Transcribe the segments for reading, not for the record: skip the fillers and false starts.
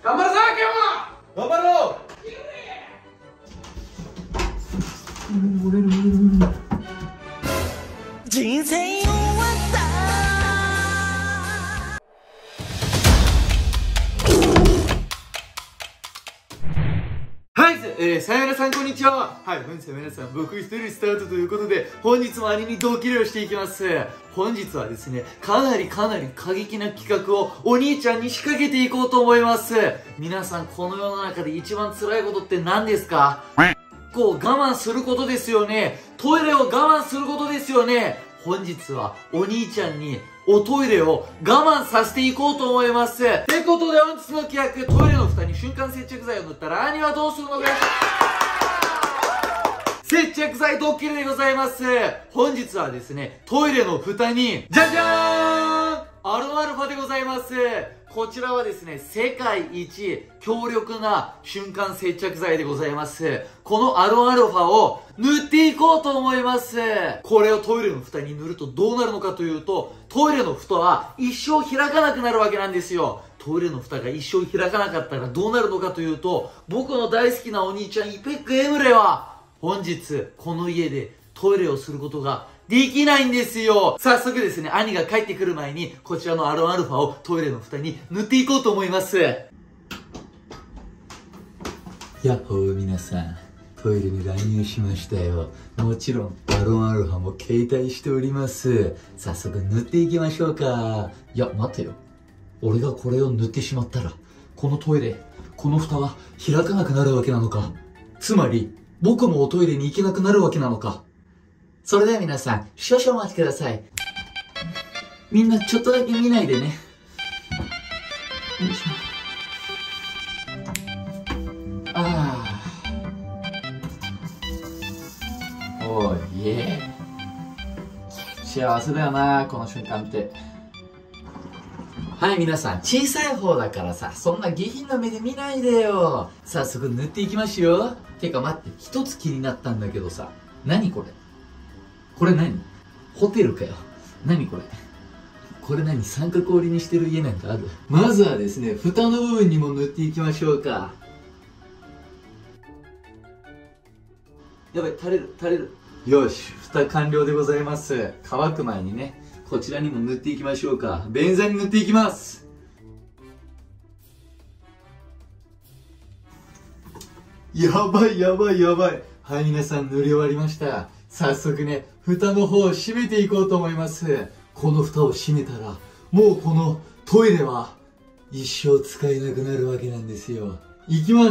頑張るぞ今日も頑張ろう。 人生終わったはい、さよならさんこんにちは。はい、本日は皆さん僕一人スタートということで、本日も兄にドッキリをしていきます。本日はですね、かなり過激な企画をお兄ちゃんに仕掛けていこうと思います。皆さんこの世の中で一番辛いことって何ですか？こう我慢することですよね。トイレを我慢することですよね。本日はお兄ちゃんにおトイレを我慢させていこうと思います。ということで本日の企画、トイレの蓋に瞬間接着剤を塗ったら兄はどうするのか。接着剤ドッキリでございます。本日はですね、トイレの蓋に、じゃじゃーん！アロンアルファでございます。こちらはですね、世界一強力な瞬間接着剤でございます。このアロンアルファを塗っていこうと思います。これをトイレの蓋に塗るとどうなるのかというと、トイレの蓋は一生開かなくなるわけなんですよ。トイレの蓋が一生開かなかったらどうなるのかというと、僕の大好きなお兄ちゃんイペックエムレは、本日この家でトイレをすることができないんですよ。早速ですね、兄が帰ってくる前にこちらのアロンアルファをトイレの蓋に塗っていこうと思います。やっほー皆さん、トイレに乱入しましたよ。もちろんアロンアルファも携帯しております。早速塗っていきましょうか。いや待てよ、俺がこれを塗ってしまったらこのトイレ、この蓋は開かなくなるわけなのか。つまり僕もおトイレに行けなくなるわけなのか。それでは皆さん、少々お待ちください。みんなちょっとだけ見ないでね。よいしょ。ああ。おいえ。幸せだよな、この瞬間って。はい、皆さん、小さい方だからさ、そんな下品な目で見ないでよ。早速塗っていきますよ。てか待って、一つ気になったんだけどさ、何これ？これ何？ホテルかよ。何これ？これ何？三角折りにしてる家なんかある？まずはですね、蓋の部分にも塗っていきましょうか。やばい、垂れる。よし、蓋完了でございます。乾く前にね、こちらにも塗っていきましょうか。便座に塗っていきます。やばい。はい、皆さん塗り終わりました。早速ね、蓋の方を閉めていこうと思います。この蓋を閉めたら、もうこのトイレは一生使えなくなるわけなんですよ。いきます。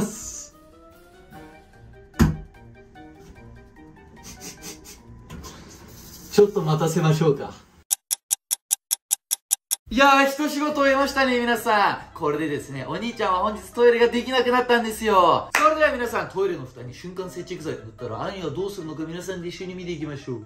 ちょっと待たせましょうか。いやー、一仕事終えましたね、皆さん。これでですね、お兄ちゃんは本日トイレができなくなったんですよ。それでは皆さん、トイレの蓋に瞬間接着剤を塗ったら兄はどうするのか皆さんで一緒に見ていきましょう。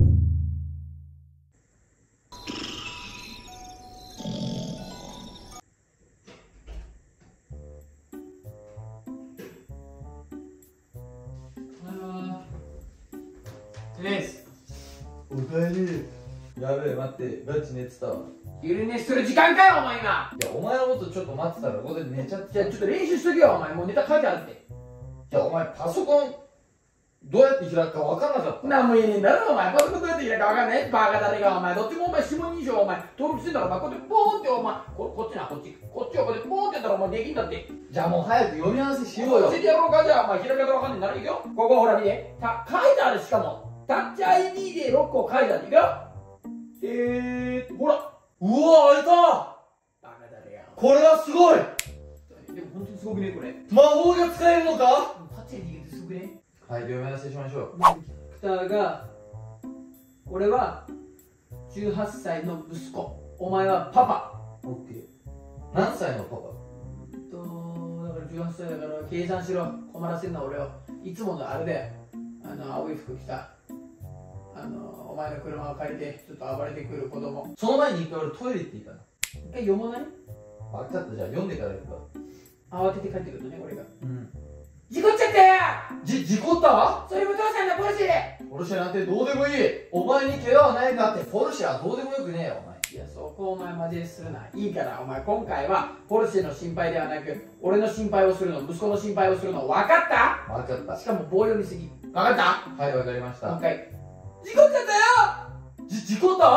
おかえり。やべえ、待って、ガチ寝てたわ。 昼寝する時間かよお前今。 いや、お前のことちょっと待ってたらここで寝ちゃって。 じゃあちょっと練習しとけよお前。もうネタ書いてあるって。 いや、お前パソコンどうやって開くか分かんなかった。 なんも言えねえんだろお前。パソコンどうやって開くか分かんないバカ誰がお前。どっちもお前指紋認証お前登録してんだろお前。こうやってポーンってお前こっちなこっちをこうやってポーンってやったらお前できんだって。 じゃあもう早く読み合わせしようよ。 教えてやろうか。じゃあお前開き方分かんねえんならいくよ。ここほら見て書いてある。しかもタッチ ID で6個書いてある。いくよ。ほらうわ、開いた。 バカ誰や。 これはすごい。 でも本当にすごくねこれ。 魔法が使えるのか。 タッチ ID ってすごくね。 はい、読み合わせしましょう。 蓋が俺は18歳の息子、お前はパパ。 オッケー。何歳のパパ？ だから18歳だから計算しろ。困らせんな俺を。いつものあれだよ、青い服着たお前の車を借りてちょっと暴れてくる子供。 その前に一回俺トイレ行っていいかな。 読まない？ 分かった、じゃあ読んでから行くわ。 慌てて帰ってくるのね俺が。 うん事故っちゃったよ。 事故った？ それも父さんのポルシェで。 ポルシェなんてどうでもいい。お前に怪我はないかって。ポルシェはどうでもよくねえよお前。 いや、そこお前マジでするな。いいからお前、今回はポルシェの心配ではなく俺の心配をするの、息子の心配をするの、分かった？ 分かった。 しかも棒読みすぎ。分かった？ はい、分かりました。 今回事故っちゃったよ。事故った？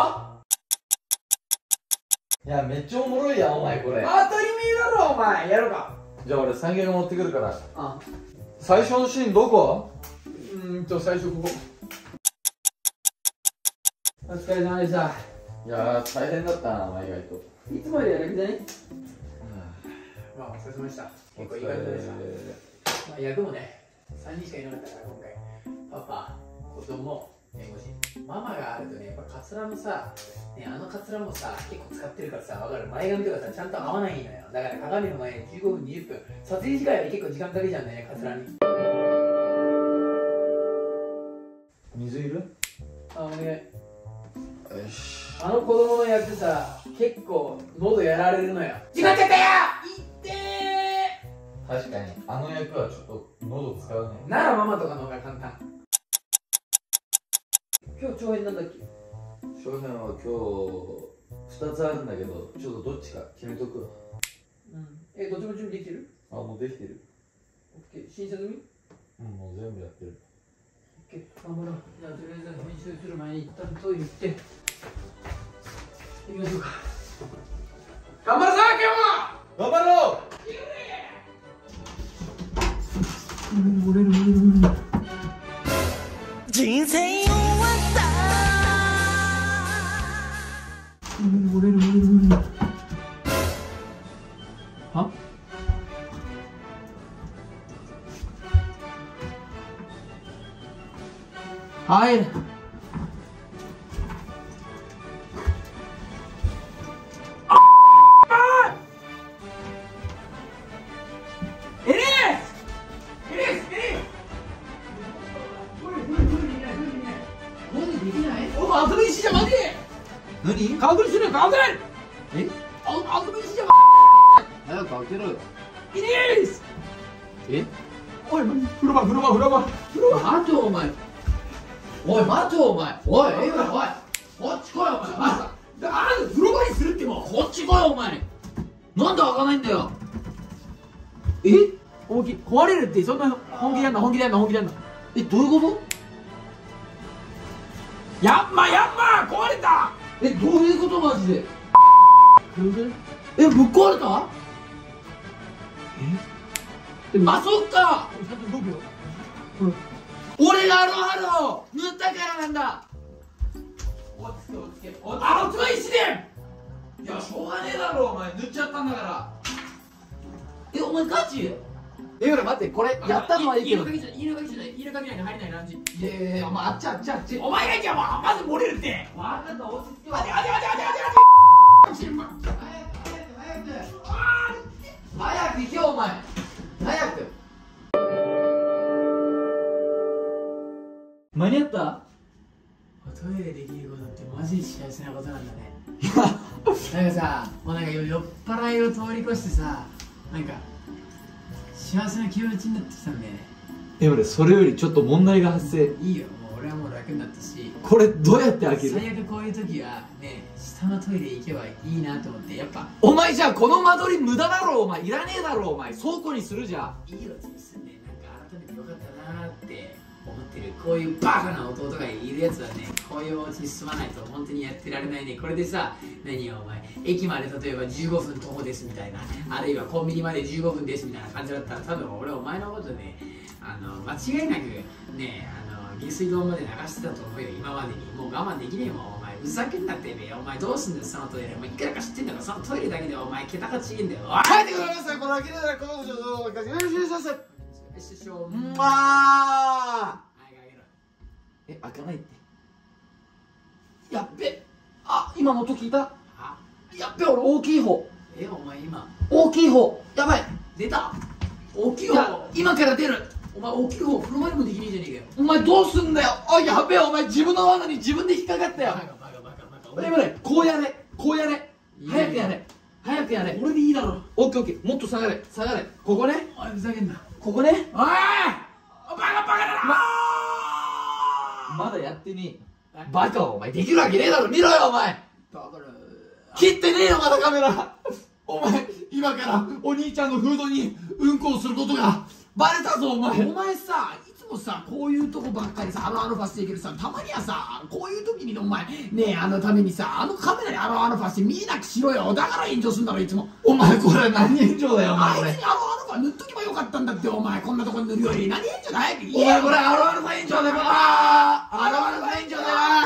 いや、めっちゃおもろいやん、お前これ。 当たり前だろお前。やろうか。 じゃあ俺三脚持ってくるから。 あ、 最初のシーンどこ？ 最初ここ。お疲れ様でした。 いやー、大変だったな、お前意外と。 いつもよりやる気じゃね？まあお疲れ様でした。結構いい感じでした。まあ役もね、3人しかいなかったから今回。パパ、子供、弁護士。ママがあるとね、やっぱカツラもさ、ね、あのカツラもさ、結構使ってるからさ、わかる？前髪とかさ、ちゃんと合わないのよ。だから鏡の前に15分、20分。撮影時間より結構時間かけちゃうんだよね、カツラに。 水いる？ あ、お願い。 よし。 あの子供の役さ、結構喉やられるのよ。時間かかったよ。いってー。 確かに、あの役はちょっと喉使うね。 ならママとかの方が簡単。今日長編なんだっけ？ 翔平は今日2つあるんだけど、ちょっとどっちか決めとくわ。 どっちも準備できてる？ あ、もうできてる。 オッケー、審査済み？ もう全部やってる。 オッケー、頑張ろう。じゃあとりあえず編集する前に一旦トイレ行って行きましょうか。頑張るぞ今日も。 頑張ろう。 人生終わったは？はい。 何？ 顔取りするよ、顔取り。 え？ 顔取りしじゃ早く開けろよ。 いです。 え？ おい、風呂場。 待てお前。おい待てお前。おい、おい。こっち来いお前。 風呂場にするってもう。 こっち来いお前。なんで開かないんだよ。 壊れるって、そんな本気でやんの？ え、どういうこと？ やんま壊れた。 え、どういうことマジで？ え、ぶっ壊れた？ あ、そっか。 動くよ。 俺がハロー塗ったからなんだ。 落ち着け。 あのつま石で。いや、しょうがねえだろお前、塗っちゃったんだから。え、お前ガチ？ 待って、これやったのはいいけど。 家の鍵なんか入れないランチ。 いや、お前あっち。 お前が行けばまず漏れるって。 分かった、落ち着け。 待て。早く行けよお前。早く。 間に合った？トイレできることってマジで幸せなことなんだね。なんかさ、もうなんか酔っ払いを通り越してさ、なんか幸せな気持ちになってきたんだよね。 俺それよりちょっと問題が発生。 いいよ、もう俺はもう楽になったし。 これどうやって開ける？ 最悪こういう時はね、下のトイレ行けばいいなと思って。やっぱお前じゃあこの間取り無駄だろお前。いらねえだろお前。倉庫にするじゃん。 いいよ、住んでなんか改めてよかったなーって思ってる。こういうバカな弟がいるやつはね、こういうお家に住まないと本当にやってられないね。これでさ、何よお前、駅まで例えば15分徒歩ですみたいな、あるいはコンビニまで15分ですみたいな感じだったら、多分俺お前のことね、間違いなくね、下水道まで流してたと思うよ。今までにもう我慢できねえもん。お前ふざけんなってべ。お前どうすんだよそのトイレ。お前いくらか知ってんだろ。そのトイレだけでお前桁が違えんだよ。おい、 帰ってください。これ開けたらこの人どうかよろしくさせ。 師匠、 まあ。 開かないって。やっべ。今の音聞いた？やっべ、俺大きい方。 お前今大きい方。やばい。 出た。大きい方。 今から出る。 お前大きい方風呂場にもできねえじゃねえかよ。 お前どうすんだよ。やべえ、お前自分の罠に自分で引っかかったよ。 バカ。 こうやれ。早くやれ。 俺でいいだろ。 オッケー。もっと下がれ。ここね。 おい、ふざけんな。 ここね。 おい、バカだな。 まだやってねえ。バカ、お前できるわけねえだろ。見ろよお前。 だから切ってねえよまだカメラ。お前今からお兄ちゃんのフードにうんこをすることがバレたぞお前。 お前さ、いつもさ、こういうとこばっかりさ、アロアルファしていけるさ、たまにはさ、こういう時にお前、ねえ、ためにさ、カメラにアロアルファして見えなくしろよ。だから炎上するんだろ、いつも。 お前これ何炎上だよお前。 あいつにアロアルファ塗っとけばよかったんだって、お前。こんなとこに塗るより。何炎上だよ。 お前これアロアルファ炎上だよ。あーアロアルファ炎上だよ。